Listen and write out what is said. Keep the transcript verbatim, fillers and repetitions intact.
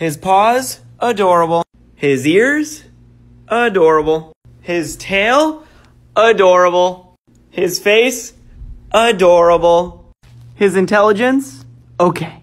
His paws, adorable. His ears, adorable. His tail, adorable. His face, adorable. His intelligence, okay.